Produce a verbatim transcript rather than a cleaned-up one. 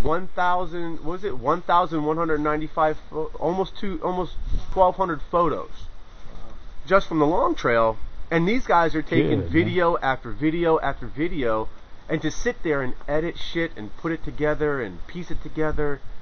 one thousand, what was it, one thousand one hundred ninety-five, almost two, almost twelve hundred photos just from the long trail. And these guys are taking Good, video man. after video after video, and to sit there and edit shit and put it together and piece it together,